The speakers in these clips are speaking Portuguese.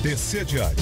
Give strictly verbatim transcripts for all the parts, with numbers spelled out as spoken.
T C Diário.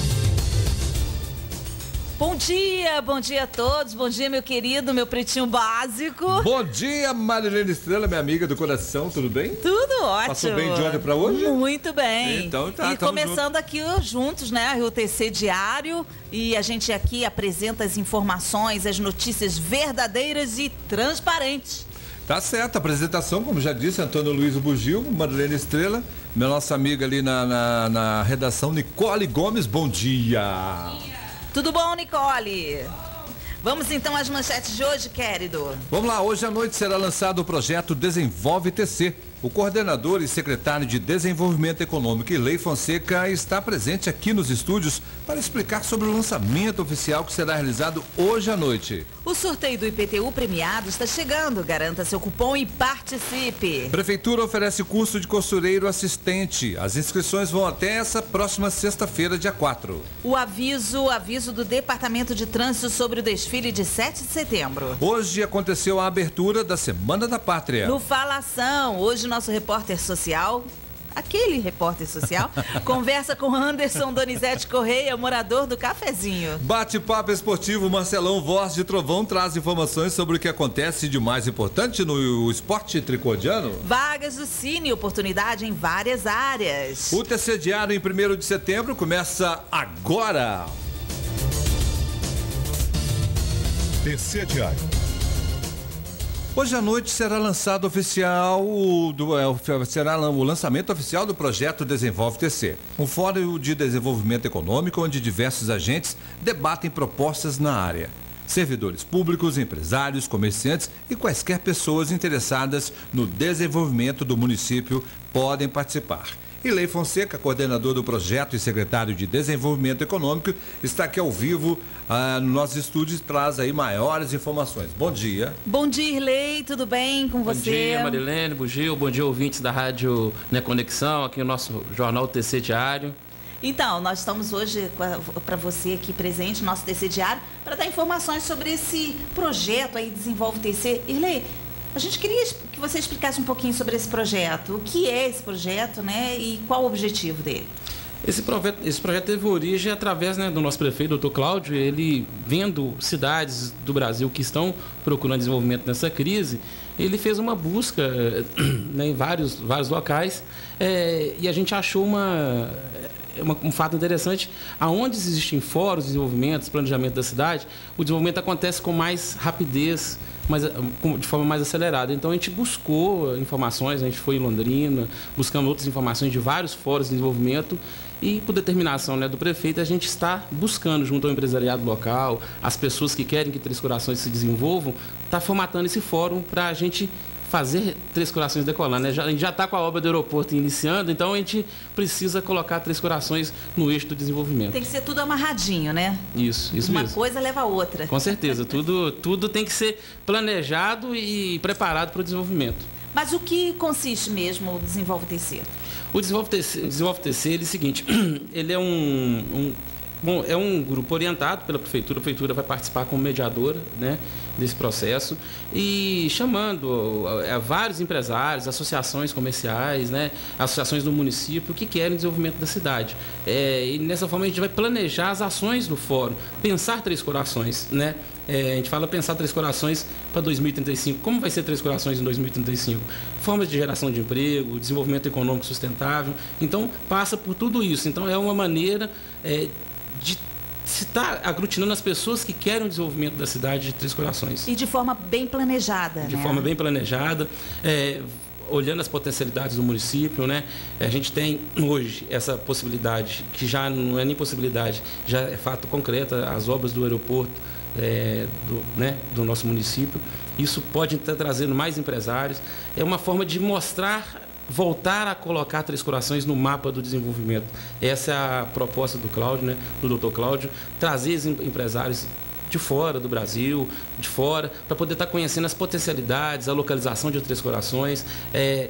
Bom dia, bom dia a todos, bom dia meu querido, meu pretinho básico. Bom dia, Marilene Estrela, minha amiga do coração, tudo bem? Tudo ótimo. Passou bem de ontem pra hoje? Muito bem. Então tá, E começando junto. aqui juntos, né, o T C Diário, e a gente aqui apresenta as informações, as notícias verdadeiras e transparentes. Tá certo, a apresentação, como já disse, Antônio Luiz Bugio, Marilene Estrela, minha nossa amiga ali na, na, na redação, Nicole Gomes, bom dia. Bom dia. Tudo bom, Nicole? Vamos então às manchetes de hoje, querido. Vamos lá, hoje à noite será lançado o projeto Desenvolve T C. O coordenador e secretário de Desenvolvimento Econômico, Irlei Fonseca, está presente aqui nos estúdios para explicar sobre o lançamento oficial que será realizado hoje à noite. O sorteio do I P T U premiado está chegando. Garanta seu cupom e participe. Prefeitura oferece curso de costureiro assistente. As inscrições vão até essa próxima sexta-feira, dia quatro. O aviso, aviso do Departamento de Trânsito sobre o desfile de sete de setembro. Hoje aconteceu a abertura da Semana da Pátria. No Falação, hoje nosso repórter social, aquele repórter social, conversa com Anderson Donizete Correia, morador do Cafezinho. Bate-papo esportivo, Marcelão Voz de Trovão traz informações sobre o que acontece de mais importante no esporte tricodiano. Vagas do Cine, oportunidade em várias áreas. O T C Diário em primeiro de setembro começa agora. T C Diário. Hoje à noite será lançado oficial do, é, será o lançamento oficial do projeto Desenvolve T C, um fórum de desenvolvimento econômico onde diversos agentes debatem propostas na área. Servidores públicos, empresários, comerciantes e quaisquer pessoas interessadas no desenvolvimento do município podem participar. Irlei Fonseca, coordenador do projeto e secretário de Desenvolvimento Econômico, está aqui ao vivo ah, no nosso estúdio e traz aí maiores informações. Bom dia. Bom dia, Irlei, tudo bem com você? Bom dia, Marilene, Bugio, bom dia, ouvintes da Rádio Né Conexão, aqui no nosso jornal T C Diário. Então, nós estamos hoje para você aqui presente no nosso T C Diário para dar informações sobre esse projeto aí, Desenvolve T C. Irlei, a gente queria que você explicasse um pouquinho sobre esse projeto. O que é esse projeto, né? E qual o objetivo dele? Esse projeto, esse projeto teve origem através, né, do nosso prefeito, doutor Cláudio. Ele, vendo cidades do Brasil que estão procurando desenvolvimento nessa crise, ele fez uma busca, né, em vários, vários locais, é, e a gente achou uma... Uma, um fato interessante, aonde existem fóruns, desenvolvimentos, planejamento da cidade, o desenvolvimento acontece com mais rapidez, mais, de forma mais acelerada. Então a gente buscou informações, a gente foi em Londrina, buscando outras informações de vários fóruns de desenvolvimento e, por determinação, né, do prefeito, a gente está buscando, junto ao empresariado local, as pessoas que querem que Três Corações se desenvolvam, está formatando esse fórum para a gente fazer Três Corações decolar, né? Já, a gente já está com a obra do aeroporto iniciando, então a gente precisa colocar Três Corações no eixo do desenvolvimento. Tem que ser tudo amarradinho, né? Isso, isso Uma mesmo. Uma coisa leva a outra. Com certeza, tudo, tudo tem que ser planejado e preparado para o desenvolvimento. Mas o que consiste mesmo o Desenvolve T C? O Desenvolve T C, Desenvolve T C ele é o seguinte, ele é um... um Bom, é um grupo orientado pela prefeitura, a prefeitura vai participar como mediadora, né, desse processo e chamando é, vários empresários, associações comerciais, né, associações do município que querem desenvolvimento da cidade. É, e nessa forma a gente vai planejar as ações do fórum, pensar Três Corações, né? É, a gente fala pensar Três Corações para dois mil e trinta e cinco. Como vai ser Três Corações em dois mil e trinta e cinco? Formas de geração de emprego, desenvolvimento econômico sustentável. Então, passa por tudo isso. Então, é uma maneira... É, de se estar aglutinando as pessoas que querem o desenvolvimento da cidade de Três Corações. E de forma bem planejada, De né? forma bem planejada, é, olhando as potencialidades do município, né? A gente tem hoje essa possibilidade, que já não é nem possibilidade, já é fato concreto, as obras do aeroporto é, do, né, do nosso município. Isso pode estar trazendo mais empresários. É uma forma de mostrar... voltar a colocar Três Corações no mapa do desenvolvimento. Essa é a proposta do Cláudio, né, do doutor Cláudio, trazer os empresários de fora do Brasil, de fora, para poder estar conhecendo as potencialidades, a localização de Três Corações, é,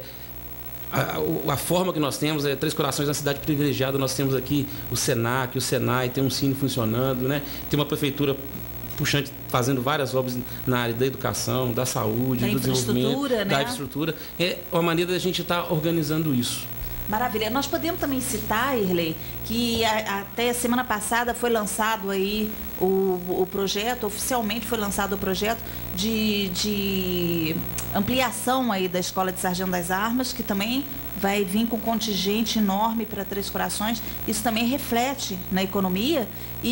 a, a forma que nós temos, é Três Corações, uma cidade privilegiada, nós temos aqui o Senac, o Senai, tem um Cine funcionando, né, tem uma prefeitura puxante, fazendo várias obras na área da educação, da saúde, da do desenvolvimento, né? da infraestrutura. É uma maneira da gente estar organizando isso. Maravilha. Nós podemos também citar, Irley, que a, até semana passada foi lançado aí o, o projeto, oficialmente foi lançado o projeto de, de ampliação aí da Escola de Sargento das Armas, que também vai vir com contingente enorme para Três Corações. Isso também reflete na economia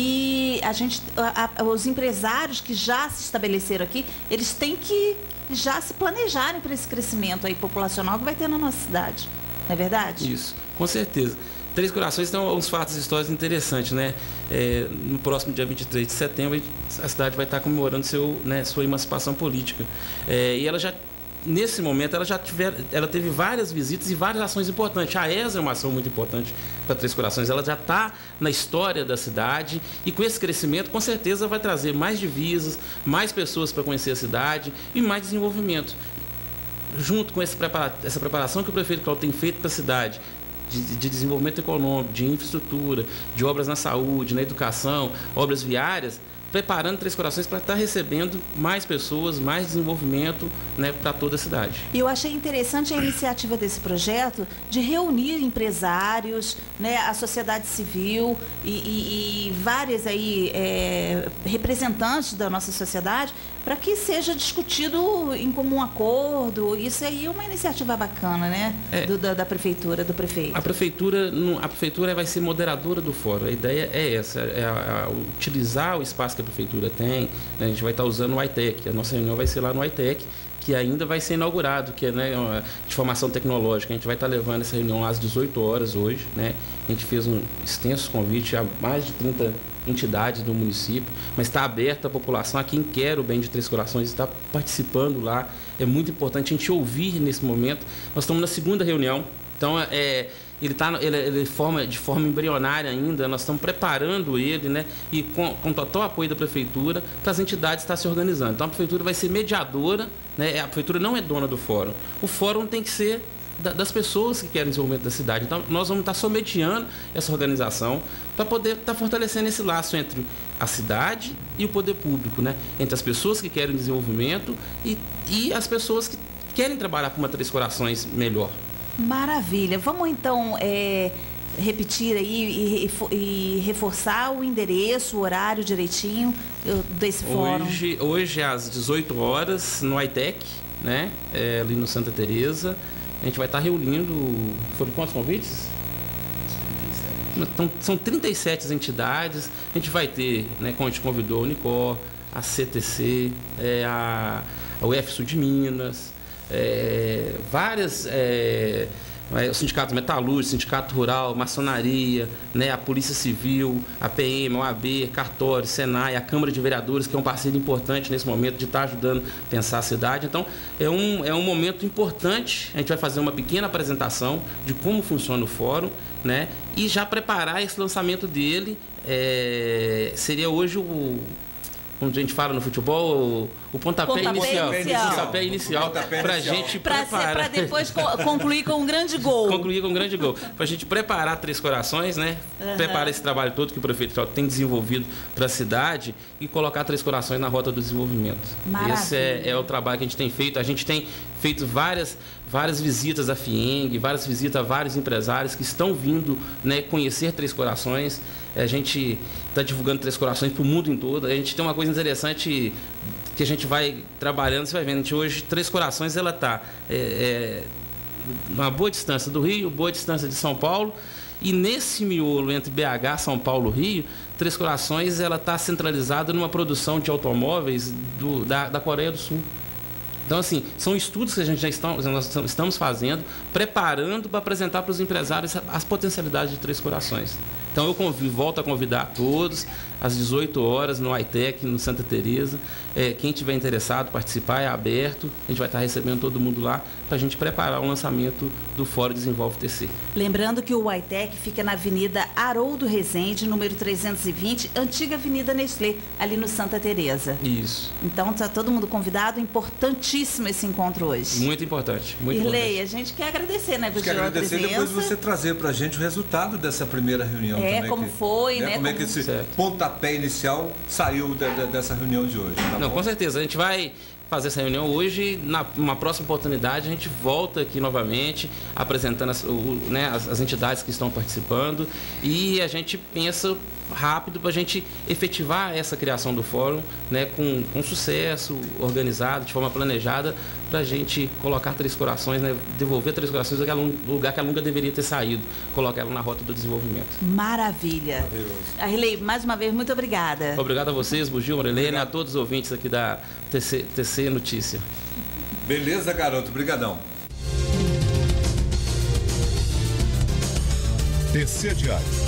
e a gente, a, a, os empresários que já se estabeleceram aqui, eles têm que já se planejarem para esse crescimento aí populacional que vai ter na nossa cidade. Não é verdade? Isso, com certeza. Três Corações tem uns fatos históricos interessantes, né? É, no próximo dia vinte e três de setembro, a cidade vai estar comemorando seu, né, sua emancipação política. É, e ela já, nesse momento, ela já tiver, ela teve várias visitas e várias ações importantes. A E S A é uma ação muito importante para Três Corações. Ela já está na história da cidade e com esse crescimento, com certeza, vai trazer mais divisas, mais pessoas para conhecer a cidade e mais desenvolvimento. Junto com essa preparação que o prefeito Cláudio tem feito para a cidade, de, de desenvolvimento econômico, de infraestrutura, de obras na saúde, na educação, obras viárias, preparando Três Corações para estar recebendo mais pessoas, mais desenvolvimento, né, para toda a cidade. E eu achei interessante a iniciativa desse projeto de reunir empresários, né, a sociedade civil e, e, e várias aí, é, representantes da nossa sociedade para que seja discutido em comum acordo. Isso aí é uma iniciativa bacana, né? É. Do, da, da prefeitura, do prefeito. A prefeitura, a prefeitura vai ser moderadora do fórum. A ideia é essa, é a, a utilizar o espaço que a prefeitura tem. Né? A gente vai estar usando o I T E C. A nossa reunião vai ser lá no I T E C, que ainda vai ser inaugurado, que é, né, de formação tecnológica. A gente vai estar levando essa reunião lá às dezoito horas hoje, né? A gente fez um extenso convite a mais de trinta entidades do município, mas está aberta a população, a quem quer o bem de Três Corações, está participando lá. É muito importante a gente ouvir nesse momento. Nós estamos na segunda reunião, então é, ele está ele, ele forma, de forma embrionária ainda, nós estamos preparando ele, né, e com, com total apoio da prefeitura para as entidades estar se organizando. Então a prefeitura vai ser mediadora, né, a prefeitura não é dona do fórum. O fórum tem que ser das pessoas que querem desenvolvimento da cidade. Então, nós vamos estar só mediando essa organização para poder estar fortalecendo esse laço entre a cidade e o poder público, né? Entre as pessoas que querem desenvolvimento e, e as pessoas que querem trabalhar com uma Três Corações melhor. Maravilha. Vamos, então, é, repetir aí e, e reforçar o endereço, o horário direitinho desse fórum. Hoje, hoje às dezoito horas, no I T E C, né? É, ali no Santa Teresa. A gente vai estar reunindo, foram quantos convites? Então, são trinta e sete entidades. A gente vai ter, né, como a gente convidou a Unicor, a C T C, é, a, a U F Sul de Minas, é, várias, é, o Sindicato Metalúrgico, Sindicato Rural, Maçonaria, né, a Polícia Civil, a P M, a O A B, Cartório, Senai, a Câmara de Vereadores, que é um parceiro importante nesse momento de estar ajudando a pensar a cidade. Então, é um, é um momento importante. A gente vai fazer uma pequena apresentação de como funciona o fórum, né, e já preparar esse lançamento dele. É, seria hoje o... como a gente fala no futebol, o pontapé, pontapé inicial. inicial. Pontapé inicial para a gente preparar. Para depois concluir com um grande gol. Concluir com um grande gol. Para a gente preparar Três Corações, né? Uhum. Preparar esse trabalho todo que o prefeito tem desenvolvido para a cidade e colocar Três Corações na rota do desenvolvimento. Maravilha. Esse é, é o trabalho que a gente tem feito. A gente tem feito várias, várias visitas à FIENG, várias visitas a vários empresários que estão vindo, né, conhecer Três Corações. A gente está divulgando Três Corações para o mundo em todo. A gente tem uma coisa interessante que a gente vai trabalhando, você vai vendo. A gente hoje, Três Corações, ela está é, é, uma boa distância do Rio, boa distância de São Paulo. E nesse miolo entre B H, São Paulo e Rio, Três Corações ela está centralizada numa produção de automóveis do, da, da Coreia do Sul. Então, assim, são estudos que a gente já está, nós estamos fazendo, preparando para apresentar para os empresários as potencialidades de Três Corações. Então, eu convido, volto a convidar todos, às dezoito horas, no I T E C, no Santa Teresa. É, quem tiver interessado, participar, é aberto. A gente vai estar recebendo todo mundo lá para a gente preparar o lançamento do Fórum Desenvolve T C. Lembrando que o I T E C fica na Avenida Haroldo Rezende, número trezentos e vinte, antiga Avenida Nestlé, ali no Santa Teresa. Isso. Então, está todo mundo convidado. Importantíssimo esse encontro hoje. Muito importante. Muito Irley, importante. a gente quer agradecer, né, Quer agradecer depois de você trazer para a gente o resultado dessa primeira reunião. É, também, como que, foi, né? Como, como é que esse certo. pontapé inicial saiu de, de, dessa reunião de hoje. Tá Não, bom? com certeza. A gente vai fazer essa reunião hoje. Na uma próxima oportunidade, a gente volta aqui novamente, apresentando as, o, né, as, as entidades que estão participando, e a gente pensa rápido para a gente efetivar essa criação do fórum, né, com, com sucesso, organizado, de forma planejada, para a gente colocar Três Corações, né, devolver Três Corações no lugar que ela nunca deveria ter saído, colocar ela na rota do desenvolvimento. Maravilha. Arley, mais uma vez, muito obrigada. Obrigado a vocês, Bugio, Marilene, a todos os ouvintes aqui da T C, T C Notícia. Beleza, garoto. Brigadão. T C Diário.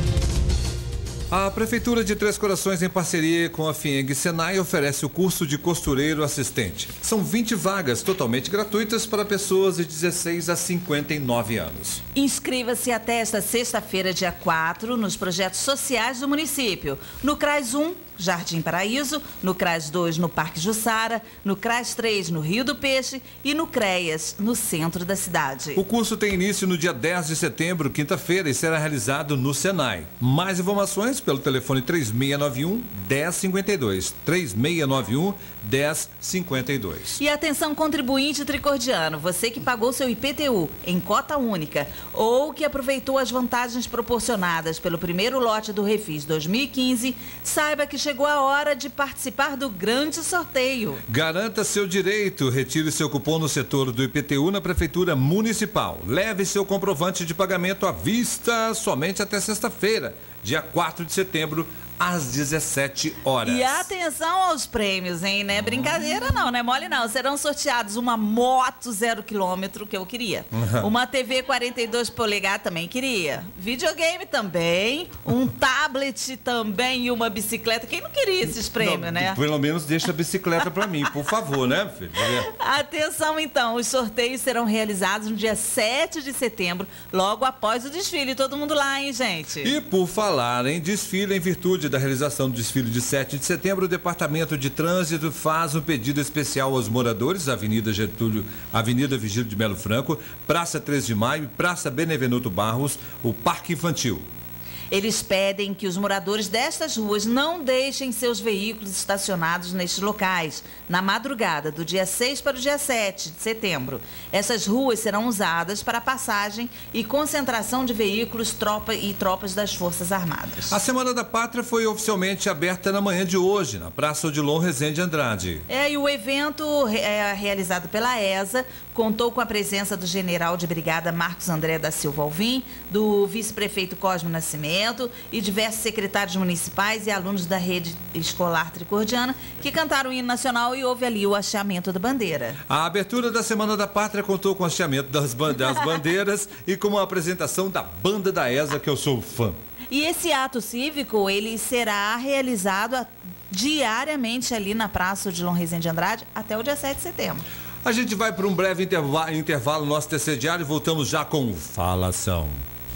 A Prefeitura de Três Corações, em parceria com a FIENG e Senai, oferece o curso de costureiro assistente. São vinte vagas totalmente gratuitas para pessoas de dezesseis a cinquenta e nove anos. Inscreva-se até esta sexta-feira, dia quatro, nos projetos sociais do município. No CRAS um, Jardim Paraíso, no CRAS dois, no Parque Jussara, no CRAS três, no Rio do Peixe e no CREAS, no centro da cidade. O curso tem início no dia dez de setembro, quinta-feira, e será realizado no Senai. Mais informações pelo telefone três seis nove um, um zero cinco dois, três seis nove um, um zero cinco dois. E atenção, contribuinte tricordiano, você que pagou seu I P T U em cota única ou que aproveitou as vantagens proporcionadas pelo primeiro lote do Refis dois mil e quinze, saiba que chegou a hora de participar do grande sorteio. Garanta seu direito, retire seu cupom no setor do I P T U na Prefeitura Municipal. Leve seu comprovante de pagamento à vista somente até sexta-feira, dia quatro de setembro, às dezessete horas. E atenção aos prêmios, hein? Não é brincadeira não, não é mole não. Serão sorteados uma moto zero quilômetro, que eu queria. Uhum. Uma T V quarenta e dois polegadas, também queria. Videogame também. Um tablet também e uma bicicleta. Quem não queria esses prêmios, não, né? Pelo menos deixa a bicicleta pra mim, por favor, né, filho? Atenção, então. Os sorteios serão realizados no dia sete de setembro, logo após o desfile. Todo mundo lá, hein, gente? E por falar em desfile, em virtude da realização do desfile de sete de setembro, o Departamento de Trânsito faz um pedido especial aos moradores, Avenida Getúlio, Avenida Vigílio de Melo Franco, Praça três de Maio e Praça Benevenuto Barros, o Parque Infantil. Eles pedem que os moradores destas ruas não deixem seus veículos estacionados nestes locais, na madrugada do dia seis para o dia sete de setembro. Essas ruas serão usadas para passagem e concentração de veículos tropa e tropas das Forças Armadas. A Semana da Pátria foi oficialmente aberta na manhã de hoje, na Praça Odilon Rezende Andrade. É, e o evento é, realizado pela E S A contou com a presença do general de brigada Marcos André da Silva Alvim, do vice-prefeito Cosme Nascimento, e diversos secretários municipais e alunos da rede escolar tricordiana que cantaram o hino nacional e houve ali o hasteamento da bandeira. A abertura da Semana da Pátria contou com o hasteamento das, das bandeiras e com a apresentação da banda da E S A, que eu sou fã. E esse ato cívico, ele será realizado a, diariamente ali na Praça Odilon Rezende Andrade até o dia sete de setembro. A gente vai para um breve intervalo, intervalo no nosso T C Diário e voltamos já com Falação.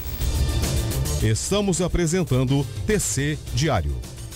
Estamos apresentando T C Diário.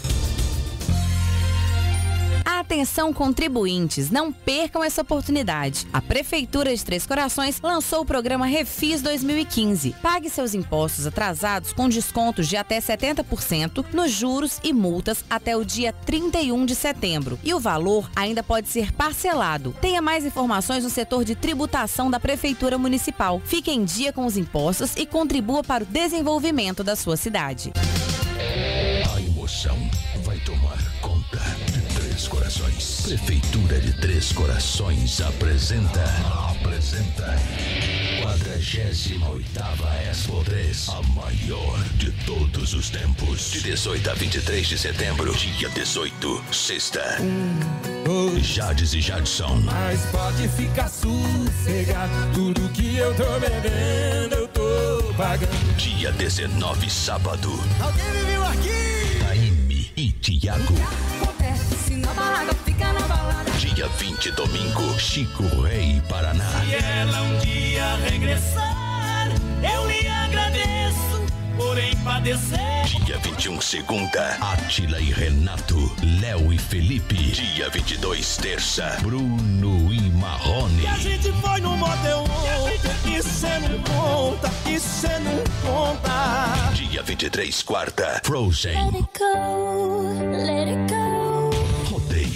Atenção, contribuintes, não percam essa oportunidade. A Prefeitura de Três Corações lançou o programa Refis dois mil e quinze. Pague seus impostos atrasados com descontos de até setenta por cento nos juros e multas até o dia trinta e um de setembro. E o valor ainda pode ser parcelado. Tenha mais informações no setor de tributação da Prefeitura Municipal. Fique em dia com os impostos e contribua para o desenvolvimento da sua cidade. A emoção vai tomar conta de Três Corações. Prefeitura de Três Corações apresenta apresenta quadragésima oitava Expo três, a maior de todos os tempos. De dezoito a vinte e três de setembro, dia dezoito, sexta. Um, Jades e Jadson. Mas pode ficar sossegado, tudo que eu tô bebendo eu tô pagando. Dia dezenove, sábado. Alguém me viu aqui? Taime e Tiago. Se na barraca fica na balada. Dia vinte, domingo, Chico Rei, Paraná. Se ela um dia regressar, eu lhe agradeço por empadecer. Dia vinte e um, segunda, Átila e Renato, Léo e Felipe. Dia vinte e dois, terça, Bruno e Marrone. E a gente foi no motel ontem, e cê não conta, e cê não conta. Dia vinte e três, quarta, Frozen. Let it go, let it go. Rodeio todas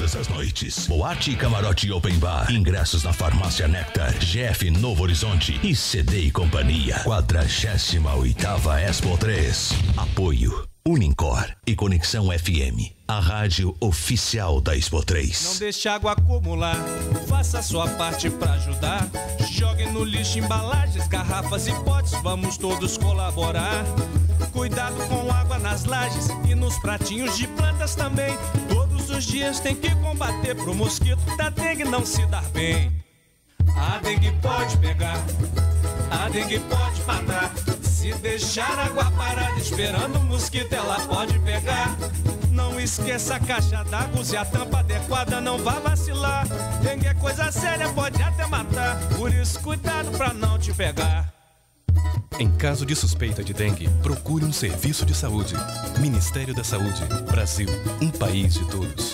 todas as noites. Boate e Camarote Open Bar. Ingressos na Farmácia Nectar, G F Novo Horizonte e C D e Companhia. quadragésima oitava Expo três. Apoio Unincor e Conexão F M, a rádio oficial da Expo três. Não deixe água acumular, faça a sua parte pra ajudar. Jogue no lixo embalagens, garrafas e potes, vamos todos colaborar. Cuidado com água nas lajes e nos pratinhos de plantas também. Todos os dias tem que combater pro mosquito da dengue não se dar bem. A dengue pode pegar, a dengue pode matar. Se deixar água parada esperando o mosquito, ela pode pegar. Não esqueça a caixa d'água, use a tampa adequada, não vá vacilar. Dengue é coisa séria, pode até matar. Por isso, cuidado pra não te pegar. Em caso de suspeita de dengue, procure um serviço de saúde. Ministério da Saúde. Brasil, um país de todos.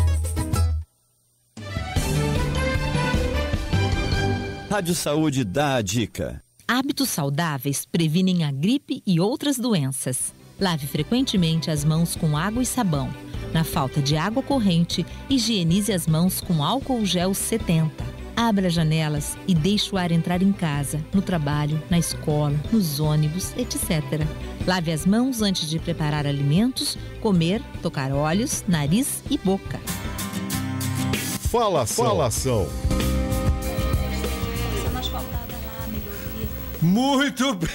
Rádio Saúde dá a dica. Hábitos saudáveis previnem a gripe e outras doenças. Lave frequentemente as mãos com água e sabão. Na falta de água corrente, higienize as mãos com álcool gel setenta. Abra janelas e deixe o ar entrar em casa, no trabalho, na escola, nos ônibus, etcétera. Lave as mãos antes de preparar alimentos, comer, tocar olhos, nariz e boca. Falação. Falação. Muito bem!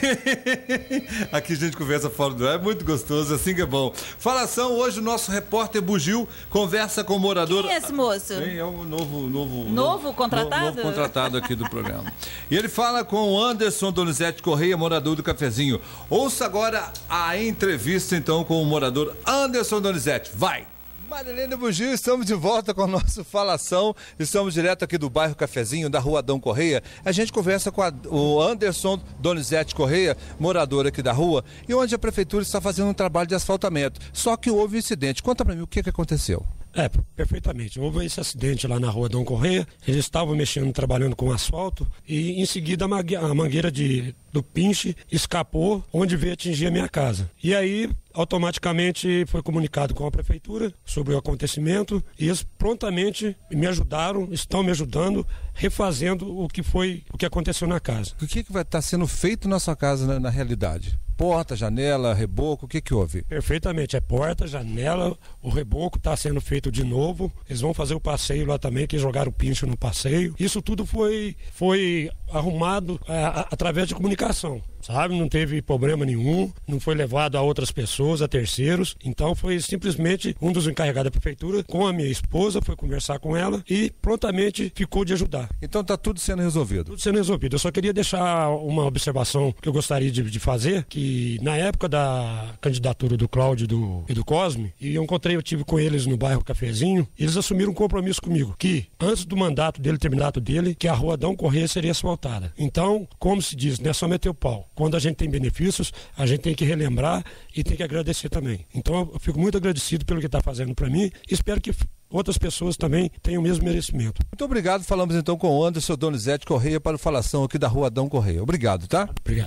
Aqui a gente conversa fora do ar, é muito gostoso, assim que é bom. Falação, hoje o nosso repórter Bugio conversa com o morador... Quem é esse moço? Quem é o novo... Novo, novo contratado? Novo, novo contratado aqui do programa. E ele fala com o Anderson Donizete Correia, morador do Cafezinho. Ouça agora a entrevista, então, com o morador Anderson Donizete. Vai! Marilene Bugio, estamos de volta com o nosso Falação. Estamos direto aqui do bairro Cafezinho, da rua Adão Correia. A gente conversa com a, o Anderson Donizete Correia, morador aqui da rua, e onde a prefeitura está fazendo um trabalho de asfaltamento. Só que houve um incidente. Conta para mim o que, que aconteceu. É, perfeitamente. Houve esse acidente lá na rua Adão Correia. Eles estavam mexendo, trabalhando com asfalto e em seguida a mangueira de, do pinche escapou, onde veio atingir a minha casa. E aí, automaticamente foi comunicado com a prefeitura sobre o acontecimento e eles prontamente me ajudaram, estão me ajudando, refazendo o que foi, o que aconteceu na casa. O que, que vai estar sendo feito na sua casa na, na realidade? Porta, janela, reboco, o que que houve? Perfeitamente, é porta, janela, o reboco está sendo feito de novo. Eles vão fazer o passeio lá também, que jogaram o pincho no passeio. Isso tudo foi, foi arrumado é, a, através de comunicação, sabe? Não teve problema nenhum, não foi levado a outras pessoas, a terceiros. Então foi simplesmente um dos encarregados da prefeitura com a minha esposa, foi conversar com ela e prontamente ficou de ajudar. Então está tudo sendo resolvido? Tudo sendo resolvido. Eu só queria deixar uma observação que eu gostaria de, de fazer, que na época da candidatura do Cláudio e do, e do Cosme, e eu encontrei, eu tive com eles no bairro Cafezinho, eles assumiram um compromisso comigo, que antes do mandato dele, terminato dele, que a rua Adão Correia seria asfaltada. Então, como se diz, não é só meter o pau. Quando a gente tem benefícios, a gente tem que relembrar e tem que agradecer também. Então, eu fico muito agradecido pelo que está fazendo para mim e espero que outras pessoas também tenham o mesmo merecimento. Muito obrigado. Falamos então com o Anderson Donizete Correia para o Falação aqui da rua Adão Correia. Obrigado, tá? Obrigado.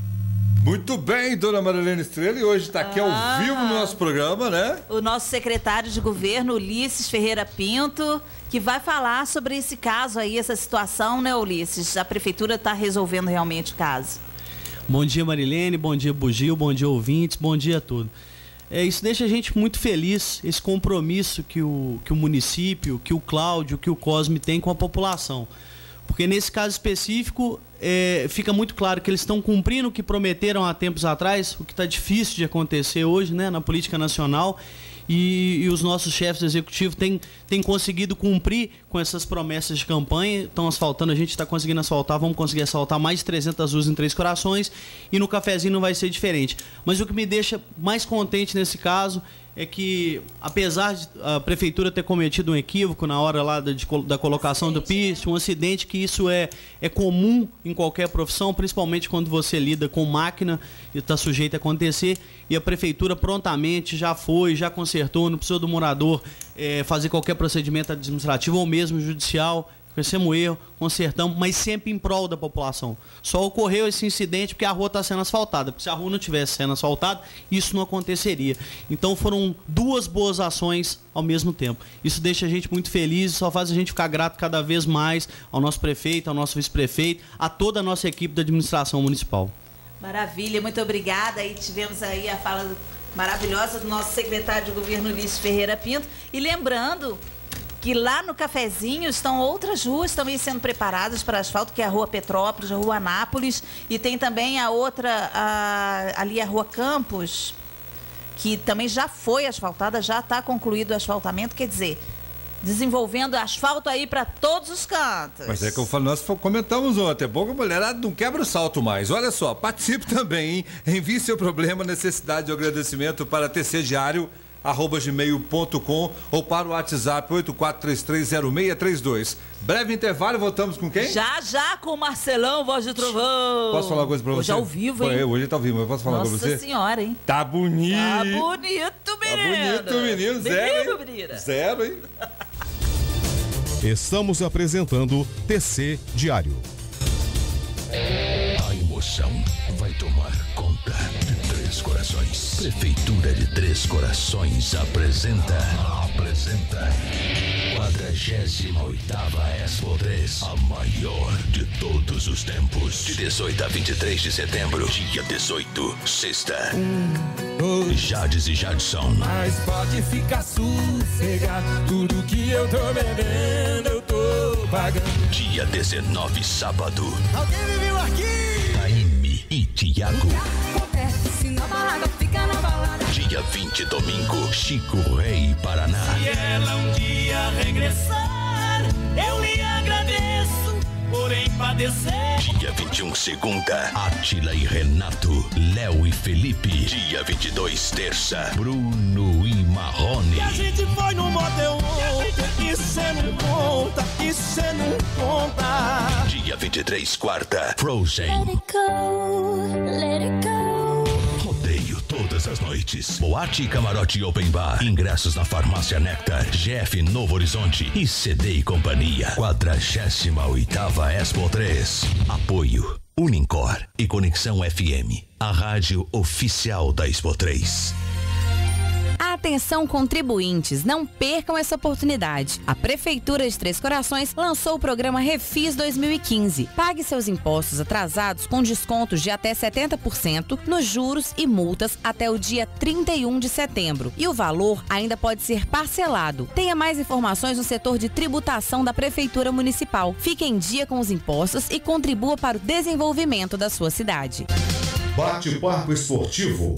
Muito bem, dona Marilene Estrela, e hoje está aqui ah, ao vivo no nosso programa, né? O nosso secretário de governo, Ulisses Ferreira Pinto, que vai falar sobre esse caso aí, essa situação, né, Ulisses? A prefeitura está resolvendo realmente o caso. Bom dia, Marilene, bom dia, Bugio, bom dia, ouvintes, bom dia a todos. É, isso deixa a gente muito feliz, esse compromisso que o, que o município, que o Cláudio, que o Cosme tem com a população. Porque nesse caso específico, é, fica muito claro que eles estão cumprindo o que prometeram há tempos atrás, o que está difícil de acontecer hoje, né, na política nacional, e, e os nossos chefes executivos têm, têm conseguido cumprir com essas promessas de campanha, estão asfaltando, a gente está conseguindo asfaltar, vamos conseguir asfaltar mais de trezentas ruas em Três Corações, e no Cafezinho não vai ser diferente. Mas o que me deixa mais contente nesse caso é que, apesar de a prefeitura ter cometido um equívoco na hora lá da, de, da colocação do piso, um acidente, que isso é, é comum em qualquer profissão, principalmente quando você lida com máquina e está sujeito a acontecer, e a prefeitura prontamente já foi, já consertou, não precisou do morador é, fazer qualquer procedimento administrativo ou mesmo judicial, reconhecemos o erro, consertamos, mas sempre em prol da população. Só ocorreu esse incidente porque a rua está sendo asfaltada. Porque se a rua não tivesse sendo asfaltada, isso não aconteceria. Então foram duas boas ações ao mesmo tempo. Isso deixa a gente muito feliz e só faz a gente ficar grato cada vez mais ao nosso prefeito, ao nosso vice-prefeito, a toda a nossa equipe da administração municipal. Maravilha, muito obrigada. E tivemos aí a fala maravilhosa do nosso secretário de governo, Ulisses Ferreira Pinto. E lembrando que lá no Cafezinho estão outras ruas também sendo preparadas para asfalto, que é a Rua Petrópolis, a Rua Anápolis, e tem também a outra, a, ali a Rua Campos, que também já foi asfaltada, já está concluído o asfaltamento, quer dizer, desenvolvendo asfalto aí para todos os cantos. Mas é que eu falo, nós comentamos ontem, é bom que a mulherada não quebra o salto mais. Olha só, participe também, hein? Envie seu problema, necessidade de agradecimento para T C diário arroba gmail ponto com ou para o WhatsApp oito quatro três três zero seis três dois. Breve intervalo, voltamos com quem? Já, já, com o Marcelão, Voz de Trovão. Posso falar uma coisa pra você? Hoje ao vivo, hein? Foi, hoje tá ao vivo, mas posso falar Nossa com você? Nossa senhora, hein? Tá bonito. Tá bonito, menino. Tá bonito, menino. Zero, menino, hein? Zero, hein? Estamos apresentando T C Diário. A emoção vai tomar conta de Três Corações. Prefeitura de Três Corações apresenta. Apresenta. quadragésima oitava Expo três. A maior de todos os tempos. De dezoito a vinte e três de setembro. Dia dezoito, sexta. Um, Jades e Jadson. Mas pode ficar sossegado. Tudo que eu tô bebendo, eu tô pagando. Dia dezenove, sábado. Alguém me viu aqui? Taime e Tiago. Se na barraca fica na balada. Dia vinte, domingo. Chico Rei, Paraná. Se ela um dia regressar, eu lhe agradeço por empadecer. Dia vinte e um, segunda. Átila e Renato. Léo e Felipe. Dia vinte e dois, terça. Bruno e Marrone. E a gente foi no motel ontem. E cê não conta, e cê não conta. Dia vinte e três, quarta. Frozen. Let it go, let it go. Rodeio todas as noites. Boate e Camarote Open Bar. Ingressos na Farmácia Nectar, G F Novo Horizonte e C D e Companhia. quadragésima oitava Expo três. Apoio Unincor e Conexão F M. A rádio oficial da Expo três. Atenção, contribuintes, não percam essa oportunidade. A Prefeitura de Três Corações lançou o programa Refis dois mil e quinze. Pague seus impostos atrasados com descontos de até setenta por cento nos juros e multas até o dia trinta e um de setembro. E o valor ainda pode ser parcelado. Tenha mais informações no setor de tributação da Prefeitura Municipal. Fique em dia com os impostos e contribua para o desenvolvimento da sua cidade. Bate-papo esportivo.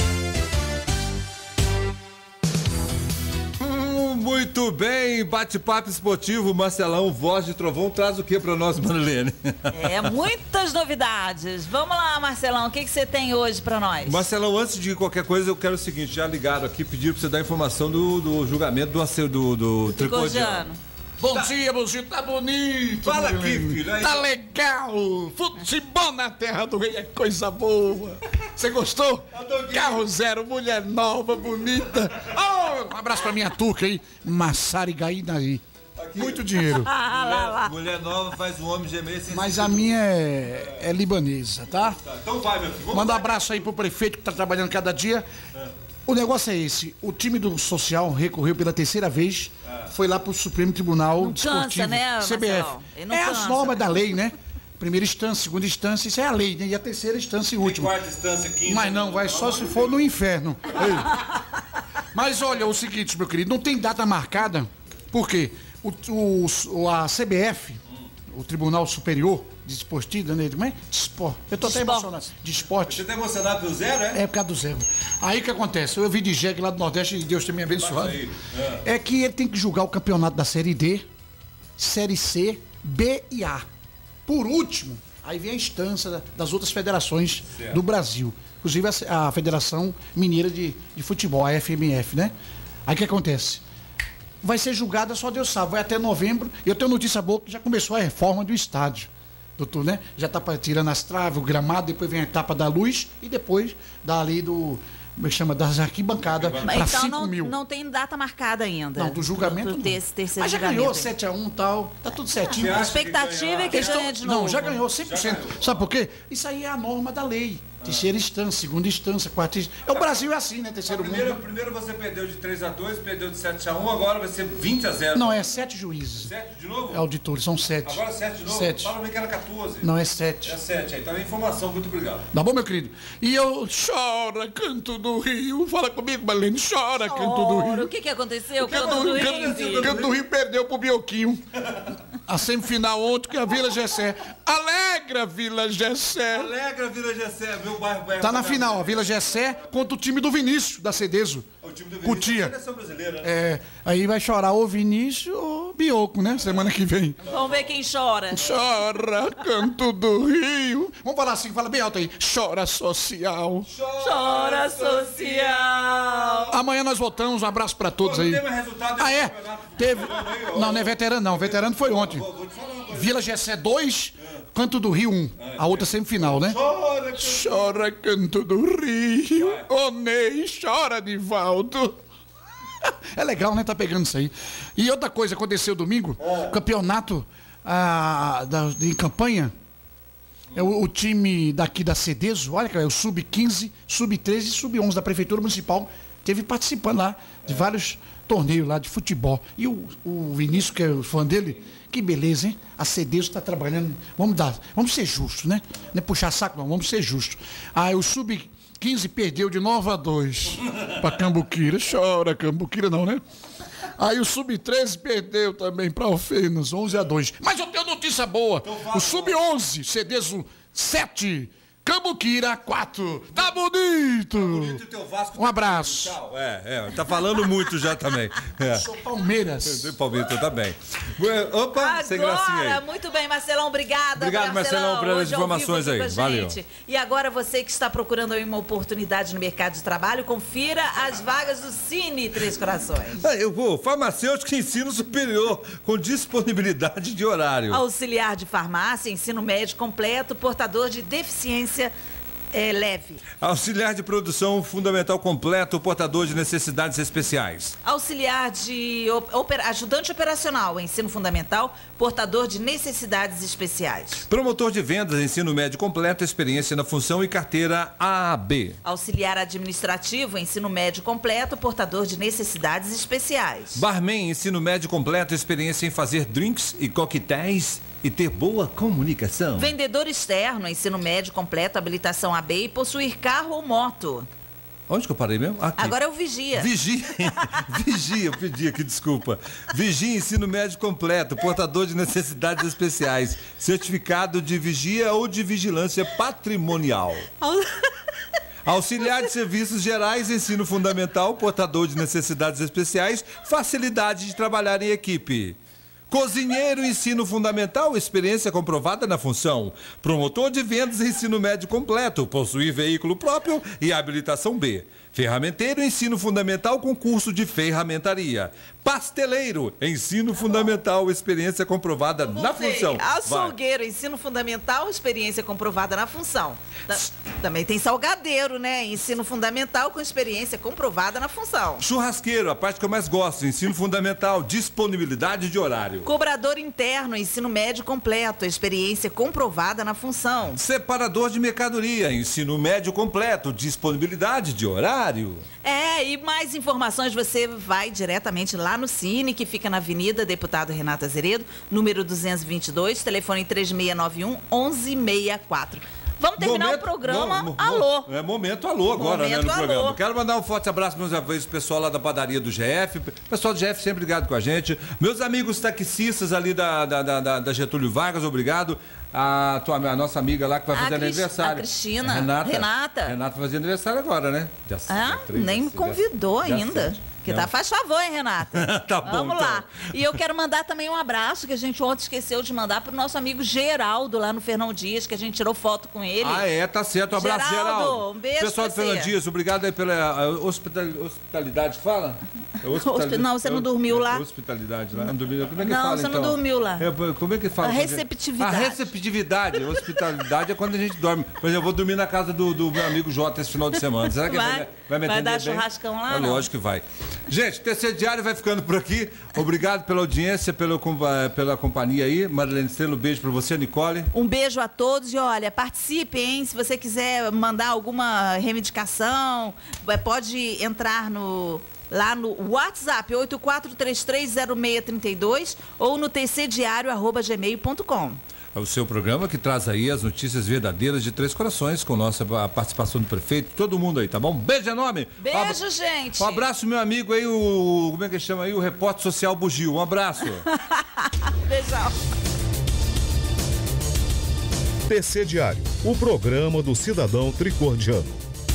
Muito bem, bate-papo esportivo, Marcelão, Voz de Trovão, traz o que para nós, Marilene? É, muitas novidades. Vamos lá, Marcelão, o que, que você tem hoje para nós? Marcelão, antes de qualquer coisa, eu quero o seguinte, já ligaram aqui, pediram para você dar informação do, do julgamento do acerto do, do Tricodiano. Bom tá. dia, bom dia, tá bonito. Fala aqui, filho. Aí. Tá legal. Futebol na terra do rei é coisa boa. Você gostou? Carro zero, mulher nova, bonita. Oh, um abraço pra minha tuca aí, Massari Gaínaí. Muito dinheiro. mulher, mulher nova faz o homem gemer sem. Mas a minha é, é libanesa, tá? tá? Então vai, meu filho. Manda um abraço aí pro prefeito que tá trabalhando cada dia. É. O negócio é esse, o time do social recorreu pela terceira vez, é. foi lá pro Supremo Tribunal não Desportivo, cansa, né, C B F. Não é cansa. as normas da lei, né? Primeira instância, segunda instância, isso é a lei, né? E a terceira instância e última. Quarta instância, quinta. Mas não, vai só se for no inferno. Mas olha, o seguinte, meu querido, não tem data marcada, por quê? O, o, a C B F, o Tribunal Superior de Desportivo, né? Como é? De esporte. Eu tô até emocionado. De esporte. Você tá emocionado do zero, é? É por causa do zero. Aí o que acontece? Eu vi de Jegue lá do Nordeste e Deus tem me abençoado. É. é que ele tem que julgar o campeonato da Série D, Série C, B e A. Por último, aí vem a instância das outras federações certo. do Brasil. Inclusive a, a Federação Mineira de, de Futebol, a F M F, né? Aí o que acontece? Vai ser julgada, só Deus sabe, vai até novembro. E eu tenho notícia boa que já começou a reforma do estádio. Doutor, né? Já está tirando as traves, o gramado, depois vem a etapa da luz e depois dali do, chama das arquibancadas para Então cinco não, mil. não tem data marcada ainda. Não, do julgamento do, do desse terceiro Mas já julgamento. ganhou sete a um e tal, tá tudo certinho. A expectativa é que Eles tão- ganhe de novo. Não, já ganhou cem por cento. Já ganhou. Sabe por quê? Isso aí é a norma da lei. Terceira instância, segunda instância, quarta instância. É, o Brasil é assim, né? Terceiro Primeiro, mundo. primeiro você perdeu de três a dois, perdeu de sete a um, agora vai ser vinte a zero. Não, é sete juízes. sete de novo? É auditores, são sete. Agora sete de novo? Sete. Fala bem que era quatorze. Não, é sete. É sete, então é informação, muito obrigado. Tá bom, meu querido? E eu chora, canto do Rio. Fala comigo, Marlene. Chora, canto do Rio. O que, que aconteceu? Canto Canto do Rio. Canto, Canto do Rio perdeu pro Bioquinho. A semifinal ontem que a Vila Gessé. Alegra, Vila Gessé. Alegra, Vila Gessé, meu bairro. bairro Tá na final, a Vila Gessé contra o time do Vinícius, da Cedeso. O time do Cutia. é a seleção brasileira, né? É, aí vai chorar ou Vinícius ou Bioco, né? Semana que vem. Vamos ver quem chora. Chora, canto do Rio. Vamos falar assim, fala bem alto aí. Chora social. Chora social. Amanhã nós voltamos, um abraço pra todos Pô, não aí. tem mais resultado Ah, desse é? campeonato Teve. aí, ó. Não, não é veterano, não. Veterano foi ontem. Vila Gessé dois, Canto do Rio um. A outra semifinal, né? Chora, Chora, Canto do Rio. Ô Ney, chora, Divaldo. É legal, né? Tá pegando isso aí. E outra coisa, aconteceu domingo, campeonato ah, da, de campanha. É o, o time daqui da Cedeso, olha, cara, é o sub quinze, sub treze e sub onze da Prefeitura Municipal. Teve participando lá de vários torneios lá de futebol. E o, o Vinícius, que é o fã dele, que beleza, hein? A Cedeso está trabalhando. Vamos dar, vamos ser justos, né? Não é puxar saco, não, vamos ser justos. Ah, o sub quinze perdeu de nove a dois para Cambuquira. Chora, Cambuquira não, né? Aí o sub treze perdeu também para Alfenas, onze a dois. Mas eu tenho notícia boa. O sub onze, Cedeso sete, Cambuquira quatro. Tá bonito! bonito o teu Vasco. Um abraço. Tchau. É, é, tá falando muito já também. É. Sou Palmeiras. Palmeiras, tá bem. Opa, sem gracinha Agora, aí. muito bem, Marcelão, obrigada. Obrigado, Marcelão, pelas Hoje ao vivo informações aqui aí. com a Valeu. gente. E agora, você que está procurando aí uma oportunidade no mercado de trabalho, confira as vagas do Cine Três Corações. Ah, eu vou, farmacêutico ensino superior, com disponibilidade de horário. Auxiliar de farmácia, ensino médio completo, portador de deficiência é, leve. Auxiliar de produção fundamental completo, portador de necessidades especiais. Auxiliar de op- opera- ajudante operacional, ensino fundamental, portador de necessidades especiais. Promotor de vendas, ensino médio completo, experiência na função e carteira A B. Auxiliar administrativo, ensino médio completo, portador de necessidades especiais. Barman, ensino médio completo, experiência em fazer drinks e coquetéis e ter boa comunicação. Vendedor externo, ensino médio completo, habilitação A B e possuir carro ou moto. Onde que eu parei mesmo? Aqui. Agora é o vigia. Vigia, vigia, eu pedi aqui, desculpa. Vigia, ensino médio completo, portador de necessidades especiais, certificado de vigia ou de vigilância patrimonial. Auxiliar de serviços gerais, ensino fundamental, portador de necessidades especiais, facilidade de trabalhar em equipe. Cozinheiro, ensino fundamental, experiência comprovada na função. Promotor de vendas, ensino médio completo, possuir veículo próprio e habilitação B. Ferramenteiro, ensino fundamental com curso de ferramentaria. Pasteleiro, ensino fundamental, experiência comprovada na função. Açougueiro, ensino fundamental, experiência comprovada na função. Ta- Também tem salgadeiro, né? Ensino fundamental com experiência comprovada na função. Churrasqueiro, a parte que eu mais gosto, ensino fundamental, disponibilidade de horário. Cobrador interno, ensino médio completo, experiência comprovada na função. Separador de mercadoria, ensino médio completo, disponibilidade de horário. É, e mais informações você vai diretamente lá no Cine, que fica na Avenida Deputado Renato Azeredo, número duzentos e vinte e dois, telefone três seis nove um, onze sessenta e quatro. Vamos terminar Momento- o programa. mo- mo- Alô. É momento alô agora, Momento né, no alô. programa. Quero mandar um forte abraço para meus avós, pessoal lá da padaria do G F. Pessoal do G F sempre ligado com a gente. Meus amigos taxistas ali da, da, da- da- da Getúlio Vargas, obrigado. A, tua, a nossa amiga lá que vai A fazer Cris- aniversário. a Cristina. Renata. Renata. Renata vai fazer aniversário agora, né? Dia Ah, três, nem me dia- convidou dia ainda. sete. Que tá, faz favor, hein, Renata? Tá bom, Vamos então. lá. E eu quero mandar também um abraço, que a gente ontem esqueceu de mandar pro nosso amigo Geraldo, lá no Fernão Dias, que a gente tirou foto com ele. Ah, é, tá certo. Um abraço, Geraldo, Geraldo. um beijo Pessoal pra do Fernando você. Dias, obrigado aí pela uh, hospital, hospitalidade que fala? É hospitali- Não, você não é, dormiu é, lá. Hospitalidade lá. Não, dormi, como é que Não, fala, você não então? dormiu lá. É, como é que fala? A receptividade. A receptividade. Hospitalidade é quando a gente dorme. Por exemplo, eu vou dormir na casa do, do meu amigo Jota esse final de semana. Será que Vai? vai, vai me Vai atender dar bem? churrascão lá, É não? lógico que vai. Gente, o T C Diário vai ficando por aqui. Obrigado pela audiência, pelo, com- pela companhia aí. Marilene Estrela, um beijo pra você, Nicole. Um beijo a todos e olha, participe, hein? Se você quiser mandar alguma reivindicação, eh, pode entrar no lá no WhatsApp oito quatro três três zero seis três dois ou no tcdiario arroba gmail ponto com. É o seu programa que traz aí as notícias verdadeiras de Três Corações, com nossa a participação do prefeito, todo mundo aí, tá bom? Beijo enorme. Beijo, um abra- gente. Um abraço, meu amigo aí, o. Como é que chama aí? O repórter social Bugio. Um abraço. Beijão. T C Diário, o programa do cidadão tricordiano.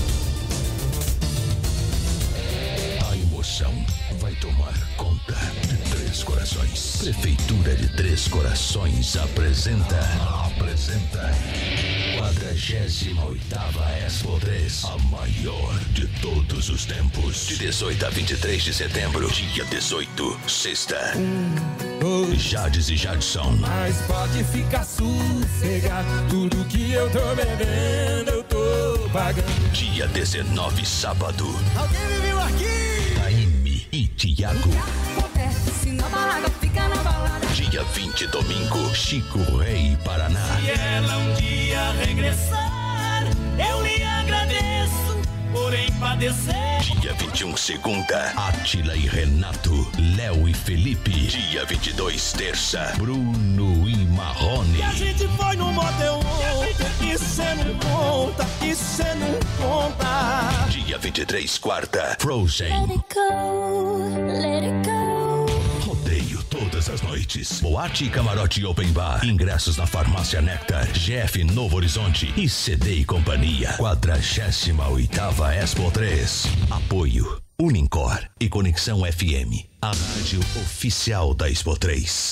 A emoção vai tomar conta de Três Corações. Prefeitura de Três Corações apresenta. Apresenta. quadragésima oitava Expo três. A maior de todos os tempos. De dezoito a vinte e três de setembro. Dia dezoito, sexta. Jades e Jadson. Mas pode ficar sossegado, tudo que eu tô bebendo eu tô pagando. Dia dezenove, sábado. Alguém me viu aqui? Taime e Tiago. Se na balada, fica na balada. Dia vinte, domingo. Chico Rei, Paraná. Se ela um dia regressar, eu lhe agradeço por empadecer. Dia vinte e um, segunda. Átila e Renato. Léo e Felipe. Dia vinte e dois, terça. Bruno e Marrone. E a gente foi no motel ontem, isso cê não conta, isso cê não conta. Dia vinte e três, quarta. Frozen. Let it go, let it go. Rodeio todas as noites. Boate e Camarote Open Bar. Ingressos na Farmácia Nectar, G F Novo Horizonte e C D e Companhia. quadragésima oitava Expo três. Apoio Unincor e Conexão F M. A rádio oficial da Expo três.